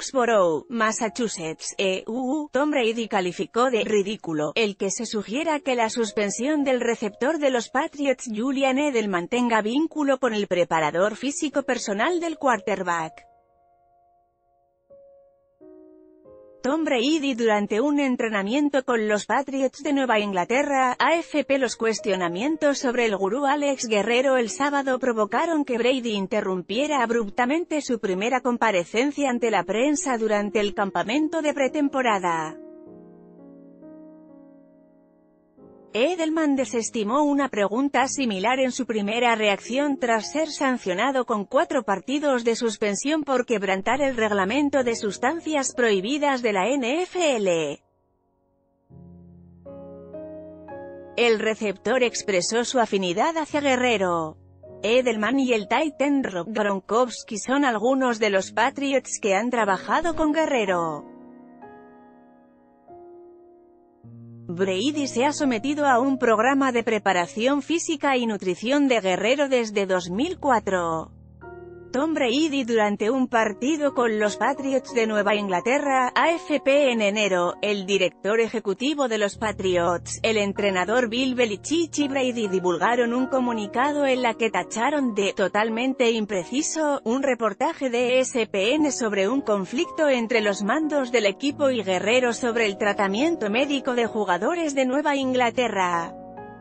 Foxborough, Massachusetts, Tom Brady calificó de «ridículo» el que se sugiera que la suspensión del receptor de los Patriots Julian Edelman tenga vínculo con el preparador físico personal del quarterback. Tom Brady durante un entrenamiento con los Patriots de Nueva Inglaterra, AFP. Los cuestionamientos sobre el gurú Alex Guerrero el sábado provocaron que Brady interrumpiera abruptamente su primera comparecencia ante la prensa durante el campamento de pretemporada. Edelman desestimó una pregunta similar en su primera reacción tras ser sancionado con 4 partidos de suspensión por quebrantar el reglamento de sustancias prohibidas de la NFL. El receptor expresó su afinidad hacia Guerrero. Edelman y el tight end Rob Gronkowski son algunos de los Patriots que han trabajado con Guerrero. Brady se ha sometido a un programa de preparación física y nutrición de Guerrero desde 2004. Tom Brady durante un partido con los Patriots de Nueva Inglaterra, AFP. En enero, el director ejecutivo de los Patriots, el entrenador Bill Belichick y Brady divulgaron un comunicado en la que tacharon de «totalmente impreciso» un reportaje de ESPN sobre un conflicto entre los mandos del equipo y Guerrero sobre el tratamiento médico de jugadores de Nueva Inglaterra.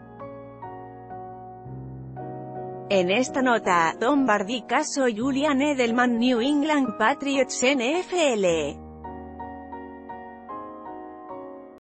En esta nota, Tom Brady caso Julian Edelman New England Patriots NFL.